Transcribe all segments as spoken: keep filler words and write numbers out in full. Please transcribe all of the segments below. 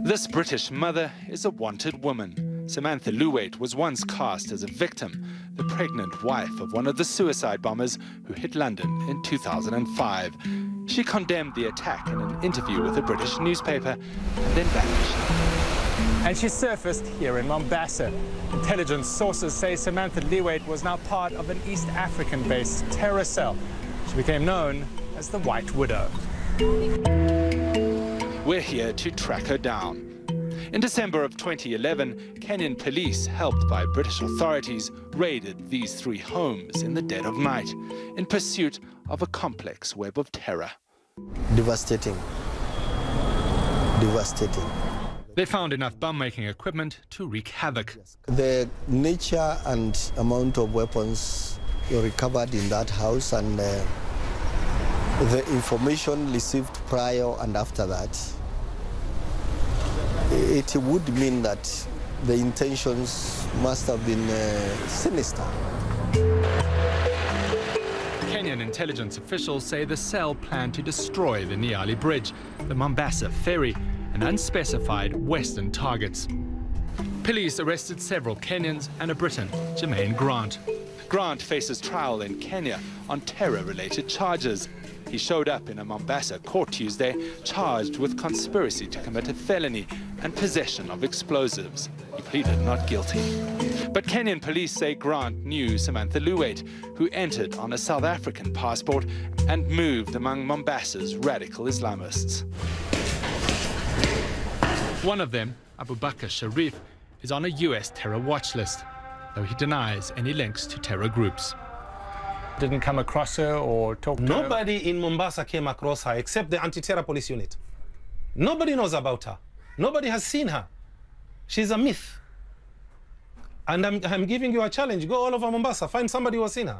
This British mother is a wanted woman. Samantha Luwaite was once cast as a victim, the pregnant wife of one of the suicide bombers who hit London in two thousand five. She condemned the attack in an interview with a British newspaper and then vanished. And she surfaced here in Mombasa. Intelligence sources say Samantha Luwaite was now part of an East African-based terror cell. She became known as the White Widow. We're here to track her down. In December of twenty eleven, Kenyan police, helped by British authorities, raided these three homes in the dead of night in pursuit of a complex web of terror. Devastating. Devastating. They found enough bomb-making equipment to wreak havoc. The nature and amount of weapons were recovered in that house, and uh, the information received prior and after that, it would mean that the intentions must have been uh, sinister. Kenyan intelligence officials say the cell planned to destroy the Nyali Bridge, the Mombasa ferry, and unspecified Western targets. Police arrested several Kenyans and a Briton, Jermaine Grant. Grant faces trial in Kenya on terror-related charges. He showed up in a Mombasa court Tuesday, charged with conspiracy to commit a felony and possession of explosives. He pleaded not guilty. But Kenyan police say Grant knew Samantha Luwaite, who entered on a South African passport and moved among Mombasa's radical Islamists. One of them, Abu Bakr Sharif, is on a U S terror watch list, though he denies any links to terror groups. Didn't come across her or talk to her? Nobody in Mombasa came across her except the anti-terror police unit. Nobody knows about her. Nobody has seen her. She's a myth. And I'm, I'm giving you a challenge. Go all over Mombasa, find somebody who has seen her.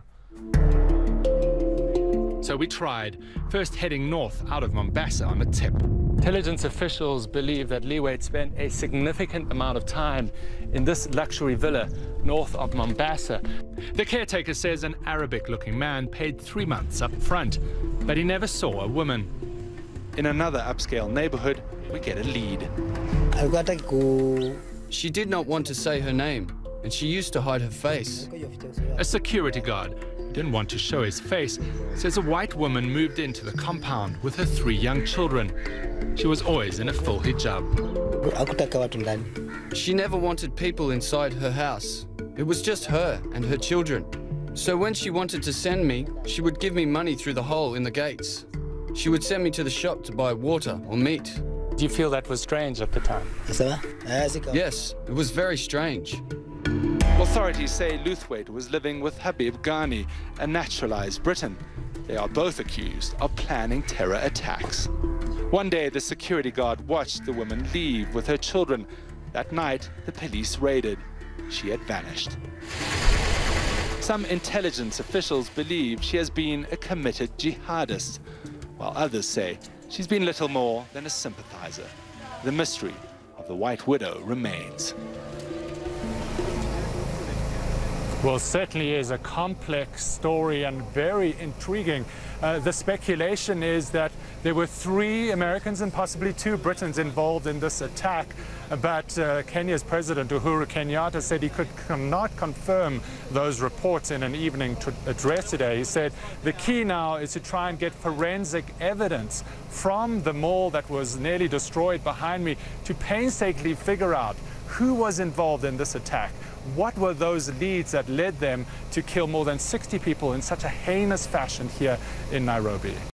So we tried, first heading north out of Mombasa on a tip. Intelligence officials believe that Luwaite spent a significant amount of time in this luxury villa north of Mombasa. The caretaker says an Arabic-looking man paid three months up front, but he never saw a woman. In another upscale neighborhood, we get a lead. She did not want to say her name, and she used to hide her face. A security guard, who didn't want to show his face, says a white woman moved into the compound with her three young children. She was always in a full hijab. She never wanted people inside her house. It was just her and her children. So when she wanted to send me, she would give me money through the hole in the gates. She would send me to the shop to buy water or meat. Do you feel that was strange at the time? Yes, it was very strange. Authorities say Luwaite was living with Habib Ghani, a naturalized Briton. They are both accused of planning terror attacks. One day, the security guard watched the woman leave with her children. That night, the police raided. She had vanished. Some intelligence officials believe she has been a committed jihadist, while others say she's been little more than a sympathizer. The mystery of the White Widow remains. Well, certainly is a complex story and very intriguing. Uh, the speculation is that there were three Americans and possibly two Britons involved in this attack, but uh, Kenya's President Uhuru Kenyatta said he could not confirm those reports in an evening address today. He said the key now is to try and get forensic evidence from the mall that was nearly destroyed behind me to painstakingly figure out who was involved in this attack. What were those leads that led them to kill more than sixty people in such a heinous fashion here in Nairobi?